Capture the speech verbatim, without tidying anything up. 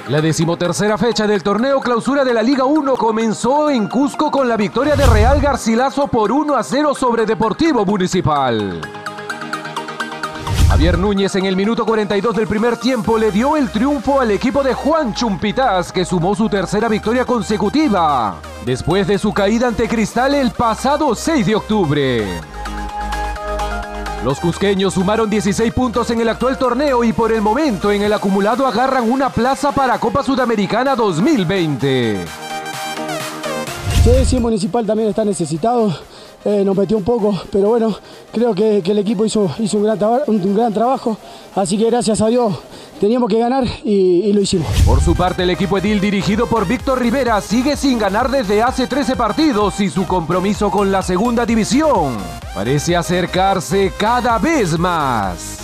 La decimotercera fecha del torneo clausura de la Liga uno comenzó en Cusco con la victoria de Real Garcilaso por uno a cero sobre Deportivo Municipal. Javier Núñez en el minuto cuarenta y dos del primer tiempo le dio el triunfo al equipo de Juan Chumpitaz, que sumó su tercera victoria consecutiva, después de su caída ante Cristal el pasado seis de octubre. Los cusqueños sumaron dieciséis puntos en el actual torneo y por el momento en el acumulado agarran una plaza para Copa Sudamericana dos mil veinte. Sí, sí, Municipal también está necesitado, eh, nos metió un poco, pero bueno, creo que, que el equipo hizo, hizo un, gran un, un gran trabajo, así que gracias a Dios teníamos que ganar y, y lo hicimos. Por su parte, el equipo Edil dirigido por Víctor Rivera sigue sin ganar desde hace trece partidos y su compromiso con la segunda división parece acercarse cada vez más.